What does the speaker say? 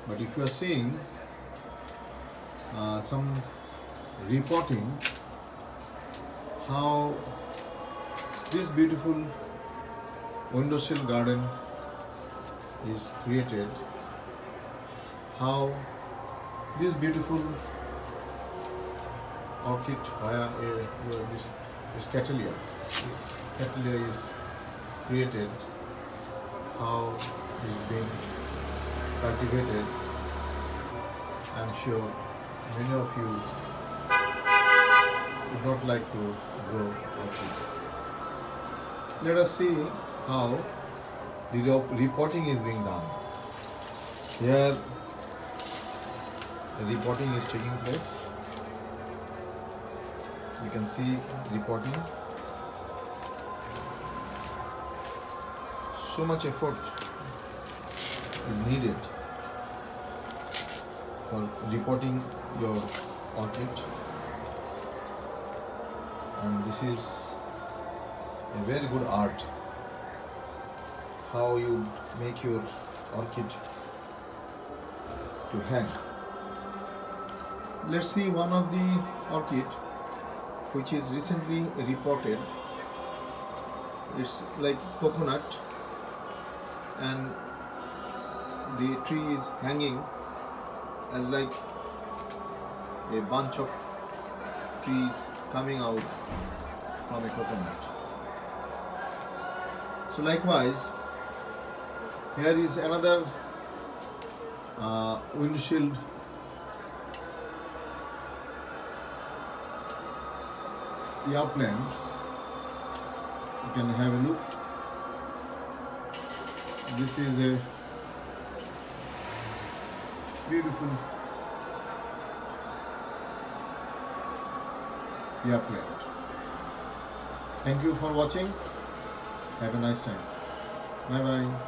But if you are seeing some reporting how this beautiful windowsill garden is created, how this beautiful orchid via this Cattleya is created, how it is being cultivated. I'm sure many of you would not like to grow orchid. Let us see how the reporting is being done. Here the reporting is taking place. You can see reporting. So much effort is needed for reporting your orchid, and this is a very good art, how you make your orchid to hang. Let's see one of the orchid which is recently reported. It's like coconut and the tree is hanging as like a bunch of trees coming out from a coconut. So likewise, here is another windshield Yucca plant. You can have a look. This is a beautiful Yucca plant. Thank you for watching. Have a nice time. Bye bye.